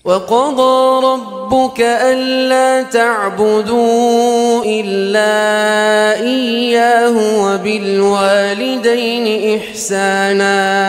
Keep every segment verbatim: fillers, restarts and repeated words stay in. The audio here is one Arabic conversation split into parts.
وقضى ربك ألا تعبدوا إلا إياه وبالوالدين إحسانا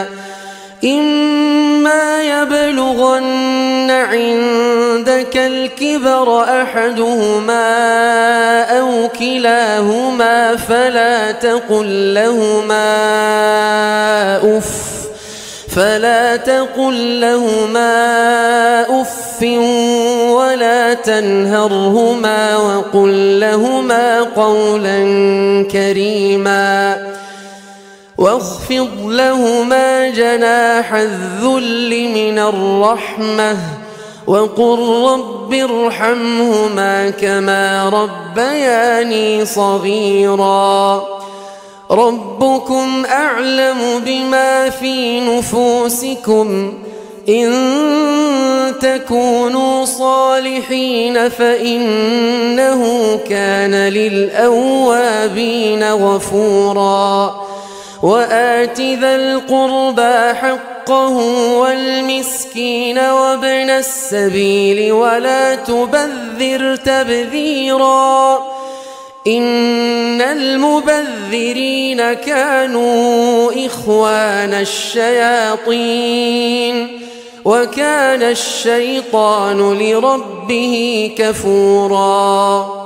إما يبلغن عندك الكبر أحدهما أو كلاهما فلا تقل لهما أف فلا تقل لهما أف ولا تنهرهما وقل لهما قولا كريما واخفض لهما جناح الذل من الرحمة وقل رب ارحمهما كما ربياني صغيرا ربكم أعلم بما في نفوسكم إن تكونوا صالحين فإنه كان للأوابين غفورا وآت ذا القربى حقه والمسكين وابن السبيل ولا تبذر تبذيرا إن المبذرين كانوا إخوان الشياطين وكان الشيطان لربه كفورا